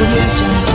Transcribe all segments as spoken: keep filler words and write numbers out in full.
audio jungle.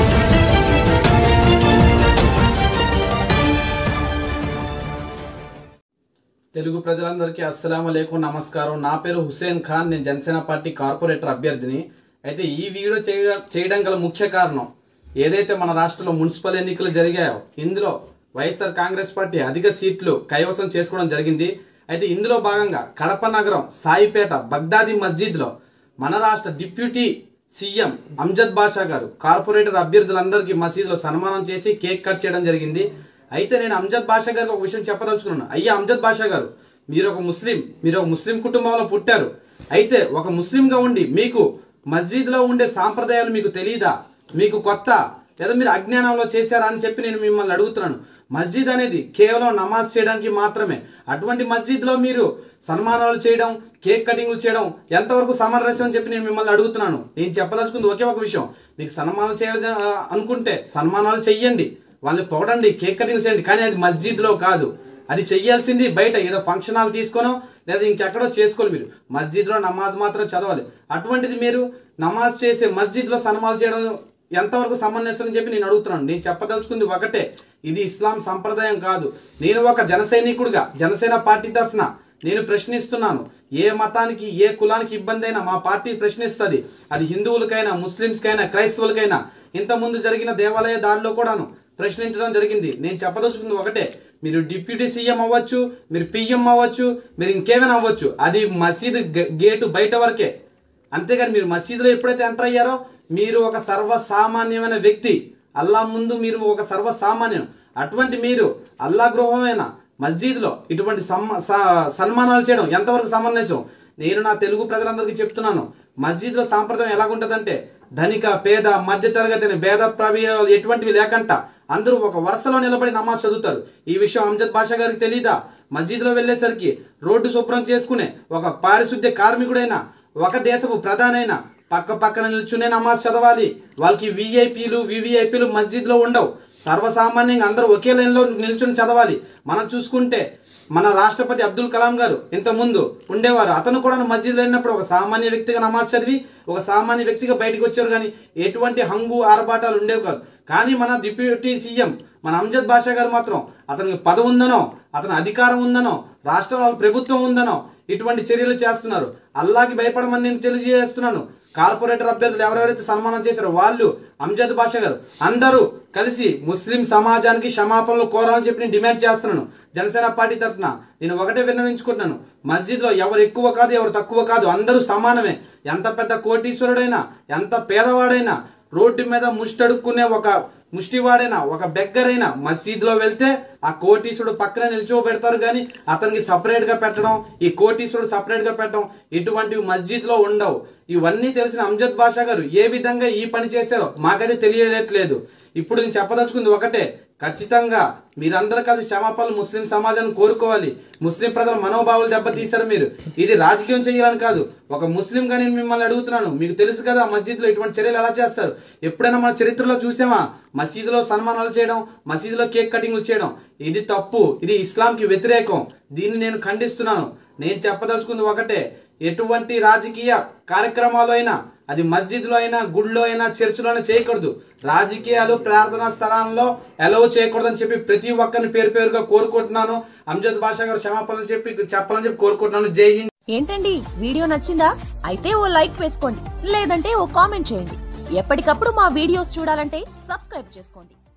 Telugu ప్రజలందరికీ అస్సలాము అలైకుం నమస్కారం. నా పేరు హుసేన్ ఖాన్. నేను జనసేన పార్టీ కార్పొరేటర్ అభ్యర్థిని. అయితే ఈ వీడియో చేయడం గల ముఖ్య కారణం, ఏదైతే మన రాష్ట్రంలో మున్సిపల్ ఎన్నికలు జరిగాయో ఇందులో వైఎస్ఆర్ కాంగ్రెస్ పార్టీ అధిక సీట్లు కైవసం చేసుకోవడం జరిగింది. అయితే ఇందులో భాగంగా కడప నగరం సాయిపేట బగ్దాది మస్జిద్లో మన రాష్ట్ర డిప్యూటీ సీఎం అంజద్ బాషా గారు కార్పొరేటర్ అభ్యర్థులందరికీ మసీదులో సన్మానం చేసి కేక్ కట్ చేయడం జరిగింది. అయితే నేను అంజద్ బాషా గారికి ఒక విషయం చెప్పదలుచుకున్నాను. అయ్యా అంజద్ బాషా గారు, మీరు ఒక ముస్లిం, మీరు ఒక ముస్లిం కుటుంబంలో పుట్టారు. అయితే ఒక ముస్లింగా ఉండి మీకు మస్జిద్లో ఉండే సాంప్రదాయాలు మీకు తెలియదా, మీకు కొత్త, లేదా మీరు అజ్ఞానంలో చేశారా అని చెప్పి నేను మిమ్మల్ని అడుగుతున్నాను. మస్జిద్ అనేది కేవలం నమాజ్ చేయడానికి మాత్రమే. అటువంటి మస్జిద్లో మీరు సన్మానాలు చేయడం, కేక్ కటింగ్లు చేయడం ఎంతవరకు సామరస్యం అని చెప్పి నేను మిమ్మల్ని అడుగుతున్నాను. నేను చెప్పదలుచుకుంది ఒకే ఒక విషయం, మీకు సన్మానాలు చేయాలి అనుకుంటే సన్మానాలు చెయ్యండి, వాళ్ళని పొగడండి, కేక్ కటింగ్ చేయండి, కానీ అది మస్జిద్లో కాదు. అది చెయ్యాల్సింది బయట ఏదో ఫంక్షన్ హాల్ తీసుకోనో లేదా ఇంకెక్కడో చేసుకోవాలి. మీరు మస్జిద్లో నమాజ్ మాత్రం చదవాలి. అటువంటిది మీరు నమాజ్ చేసే మస్జిద్లో సన్మానాలు చేయడం ఎంతవరకు సమంజసం అని చెప్పి నేను అడుగుతున్నాను. నేను చెప్పదలుచుకుంది ఒకటే, ఇది ఇస్లాం సంప్రదాయం కాదు. నేను ఒక జన సైనికుడిగా జనసేన పార్టీ తరఫున నేను ప్రశ్నిస్తున్నాను. ఏ మతానికి ఏ కులానికి ఇబ్బంది అయినా మా పార్టీ ప్రశ్నిస్తుంది. అది హిందువులకైనా, ముస్లింస్కైనా, క్రైస్తవులకైనా. ఇంతకుముందు జరిగిన దేవాలయ దాడిలో కూడాను ప్రశ్నించడం జరిగింది. నేను చెప్పదలుచుకుంది ఒకటే, మీరు డిప్యూటీ సీఎం అవ్వచ్చు, మీరు పిఎం అవ్వచ్చు, మీరు ఇంకేమైనా అవ్వచ్చు, అది మసీదు గేటు బయట వరకే. అంతేగాని మీరు మసీదులో ఎప్పుడైతే ఎంటర్ అయ్యారో మీరు ఒక సర్వసామాన్యమైన వ్యక్తి. అల్లా ముందు మీరు ఒక సర్వసామాన్యం. అటువంటి మీరు అల్లా గృహమైన మస్జిద్లో ఇటువంటి సన్మానాలు చేయడం ఎంతవరకు సమంజసం? నేను నా తెలుగు ప్రజలందరికీ చెప్తున్నాను, మస్జిద్లో సాంప్రదాయం ఎలాగుంటుందంటే ధనిక, పేద, మధ్య తరగతి భేద ప్రవేశాలు ఎటువంటివి లేకుండా అందరూ ఒక వరుసలో నిలబడి నమాజ్ చదువుతారు. ఈ విషయం అంజద్ బాషా గారికి తెలీదా? మస్జిద్లో వెళ్లేసరికి రోడ్డు శుభ్రం చేసుకునే ఒక పారిశుద్ధ్య కార్మికుడైనా, ఒక దేశపు ప్రధానైనా పక్క పక్కన నిల్చునే నమాజ్ చదవాలి. వాళ్ళకి విఐపీలు వివిఐపీలు మస్జిద్లో ఉండవు. సర్వసామాన్యంగా అందరూ ఒకే లైన్లో నిల్చుని చదవాలి. మనం చూసుకుంటే మన రాష్ట్రపతి అబ్దుల్ కలాం గారు ఇంత ముందు ఉండేవారు. అతను కూడా మస్జిద్లో వెళ్ళినప్పుడు ఒక సామాన్య వ్యక్తిగా నమాజ్ చదివి ఒక సామాన్య వ్యక్తిగా బయటకు వచ్చారు. కానీ ఎటువంటి హంగు ఆర్భాటాలు ఉండేవి కాదు. కానీ మన డిప్యూటీ సీఎం మన అంజద్ బాషా గారు మాత్రం అతనికి పదవి ఉందనో, అతని అధికారం ఉందనో, రాష్ట్రంలో ప్రభుత్వం ఉందనో ఇటువంటి చర్యలు చేస్తున్నారు. అల్లాకి భయపడమని నేను తెలియజేస్తున్నాను. కార్పొరేటర్ అభ్యర్థులు ఎవరెవరైతే సన్మానం చేశారో వాళ్ళు, అంజద్ బాషా గారు అందరూ కలిసి ముస్లిం సమాజానికి క్షమాపణలు కోరాలని చెప్పి నేను డిమాండ్ చేస్తున్నాను. జనసేన పార్టీ తరఫున నేను ఒకటే విన్నవించుకుంటున్నాను, మస్జిద్లో ఎవరు ఎక్కువ కాదు, ఎవరు తక్కువ కాదు, అందరూ సమానమే. ఎంత పెద్ద కోటీశ్వరుడైనా, ఎంత పేదవాడైనా, రోడ్డు మీద ముష్టడుక్కునే ఒక ముష్టివాడైనా, ఒక బెగ్గరైనా మసీదులో వెళ్తే ఆ కోటీశ్వరుడు పక్కన నిల్చోబెడతారు. కానీ అతనికి సపరేట్ గా పెట్టడం, ఈ కోటీశ్వరుడు సపరేట్ గా పెట్టడం ఇటువంటివి మస్జిద్లో ఉండవు. ఇవన్నీ తెలిసిన అంజద్ బాషా గారు ఏ విధంగా ఈ పని చేశారో మాకైతే తెలియట్లేదు. ఇప్పుడు నేను చెప్పదలుచుకుంది ఒకటే, ఖచ్చితంగా మీరందరూ కలిసి క్షమాపణలు ముస్లిం సమాజాన్ని కోరుకోవాలి. ముస్లిం ప్రజల మనోభావాలు దెబ్బతీశారు మీరు. ఇది రాజకీయం చేయాలని కాదు, ఒక ముస్లింగా నేను మిమ్మల్ని అడుగుతున్నాను. మీకు తెలుసు కదా మస్జిద్లో ఇటువంటి చర్యలు ఎలా చేస్తారు. ఎప్పుడైనా మన చరిత్రలో చూసామా మసీదులో సన్మానాలు చేయడం, మసీదులో కేక్ కటింగ్లు చేయడం? ఇది తప్పు, ఇది ఇస్లాంకి వ్యతిరేకం. దీన్ని నేను ఖండిస్తున్నాను. నేను చెప్పదలుచుకుంది ఒకటే, ఎటువంటి రాజకీయ కార్యక్రమాలు అయినా అది మస్జిద్లో అయినా, గుడిలో అయినా, చర్చిలో అయినా చేయకూడదు. రాజకీయాలు ప్రార్థనా స్థలాల్లో అలౌ చేయకూడదని చెప్పి ప్రతి ఒక్కరిని పేరు పేరుగా కోరుకుంటున్నాను. అంజద్ బాషా గారు క్షమాపణలు చెప్పి చెప్పాలని చెప్పి కోరుకుంటున్నాను. జై హింద్. ఏంటండి వీడియో నచ్చిందా? అయితే ఓ లైక్ వేసుకోండి, లేదంటే ఓ కామెంట్ చేయండి. ఎప్పటికప్పుడు మా వీడియోస్ చూడాలంటే సబ్స్క్రైబ్ చేసుకోండి.